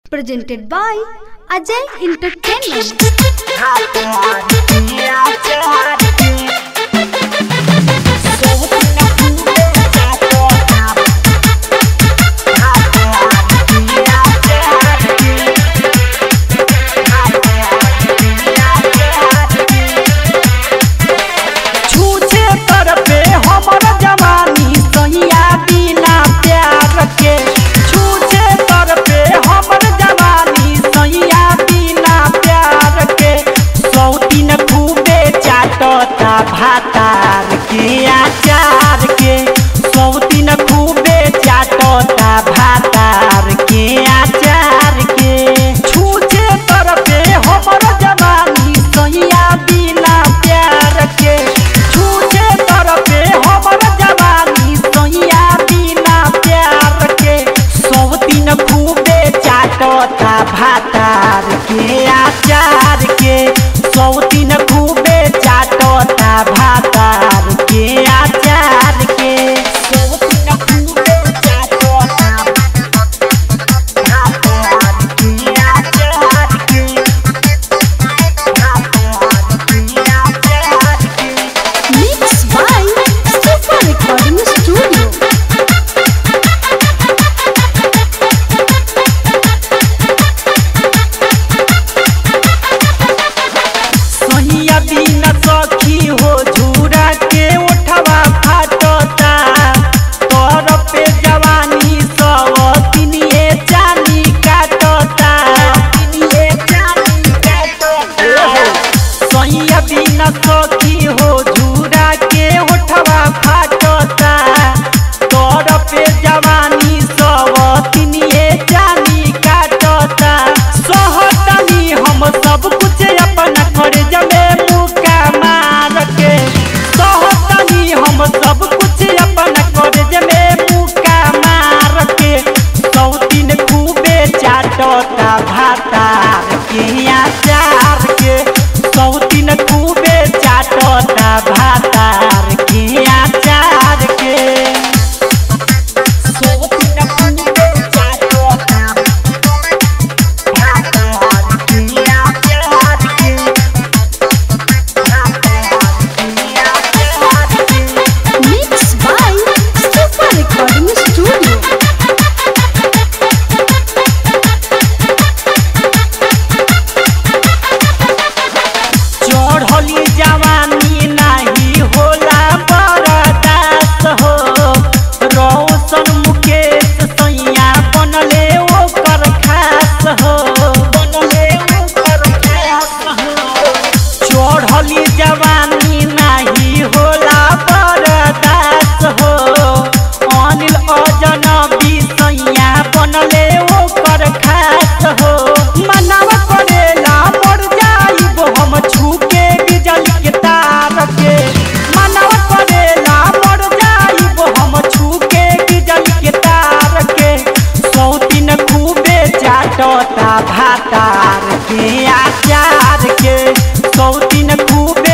Presented by Ajay Entertainment. भातार के आचार के सौतीन खूबे चाटता भातार के आचार के छूछे तरफे हमर जवानी सैया बिना प्यार के छूछे तरफे हमर जवानी सैया बिना प्यार के सौतीन खूबे चाटता भातार के आचार के सौतीन खूबे चाटता भातार के आचार के सौतीन खूबे चाटता भातार के आचार के भातार के आचार के Mixed by Super Recording Studio. सहिया बिना सखी हो झूरा के उठवा फाटता तोर पे जवानी सवतिनिए चानी काटता तिनिए चानी काटता सहिया बिना सखी हो झूरा के उठवा फाटता तोर पे जवानी सवतिनिए चानी काटता सहतनी हम सब कुछ अपना कर जमे मुका मार के सहतनी हम सब कुछ अपना कर जमे मुका मार के सौतीन खूबे चाटता भातार के आचार के सौतीन खूबे चाटता भातार के आचार के सौतीन खूबे चाटता भातार के आचार के Mixed by Super Recording Studio. चढ़ली जवानी नहीं होला बरदास हो रौशन मुकेश सैया बनले ओकर खास हो बनले ओकर खास हो चढ़ली जवानी नहीं होला बरदास हो अनिल अजनबी सैया बनले ओकर खास हो मनवा करेला मर जाइब हम छूके बिजली के तार के मनवा करेला मर जाइब हम छूके बिजली के तार के सौतीन खूबे चाटता भातार के आचार के सौतीन खूबे